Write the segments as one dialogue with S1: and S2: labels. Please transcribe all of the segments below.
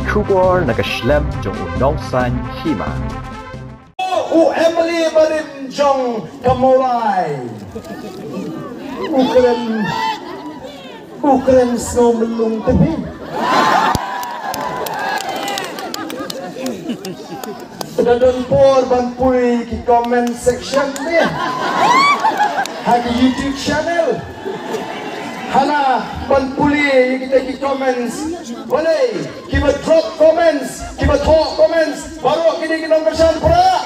S1: Kubor nakaslem jong unongsan hima.
S2: Emily barim jong kamulay. Ukren snow melung tebi. Dadon por banpui ki comment section ni. Hagi YouTube channel. Hana banpuli kita ki comments. Boleh kita drop comments, kita talk comments. Baru kini kita bersan pura.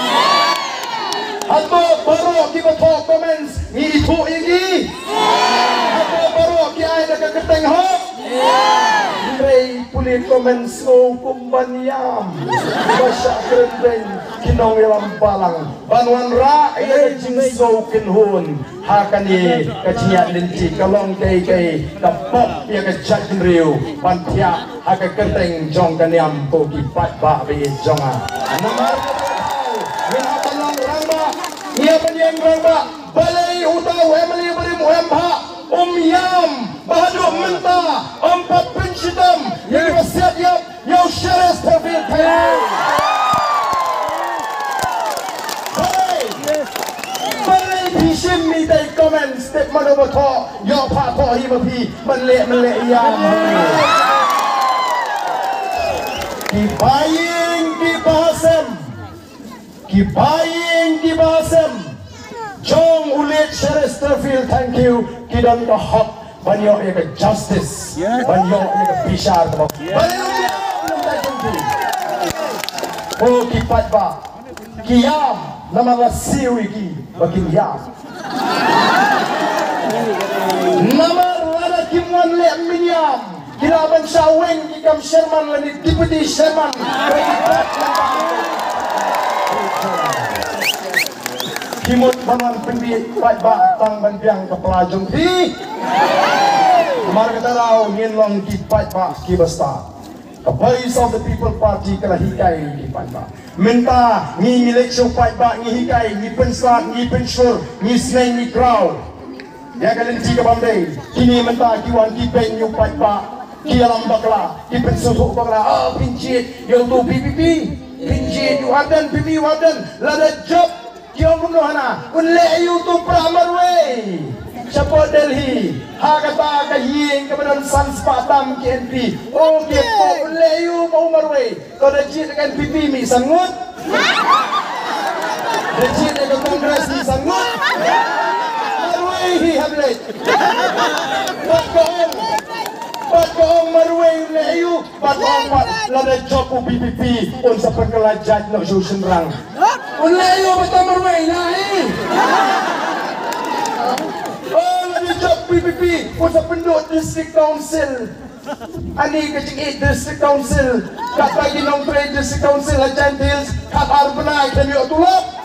S2: Atau baru kita talk comments. Ni itu ini. Atau baru kita ada keteng hop. Ray puli comments so kumbanyam. Basya keren kinong ilang balang. Banuan ra iya jing so kinhun. Hakani kacinya linci kalong kay kapok ya kajat riu. Pantia haka keteng jong kaniam ko kipat ba bi jonga. Namar mina balong ramba. Ia penyeng ramba. Balai utau Emily berim UMH. Yam bahadu mentah empat pencidam yang bersiap yang syaras terfil kaya. Balai bishim mi day comment step mana betul yang pak kau hidup hi melek yam. Kibaying bahasem. Jong ulit syaras terfil thank you. Kidan ka hak banyo ya justice banyo ya bishar ka banyo oh kipat ba kiyam nama siwi ki bakin yam nama lada kimwan le minyam kilaban saweng kikam Sherman lani deputy Sherman Kimut banan pendit pat ba tang banbiang kepala jong pi. Kemar kata rau ngin long ki pat ba ki basta. The voice of the people party kala hikai ki pat ba. Minta ni election pat ba ni hikai ni pensat ni pensur ni snake ni crowd. Ya kalian jika Bombay kini minta ki wan ki pen yu pat ba ki alam bakla ki pensur bakla pincit yo tu PPP pincit yu hadan PPP hadan lada job Kiong kumnohana, unle YouTube Pramarway, Chapo Delhi, Hakata Kahing kemudian Sans Patam KNP, oh gitu, unle you Pramarway, kau dah cik dengan pipi mi sangut, dah cik dengan Kongres mi sangut, Marway hi hablet, Patong Marway unle you, patong lada joku PPP, unsa perkelajat nak susun rang. Unlayo betul Marway naik. Oh, lagi job PPP, pusat penduduk district council. Ani kecik district council, kat bagi nong trade district council, Legend Hills, kat Arbanite dan yuk tulap.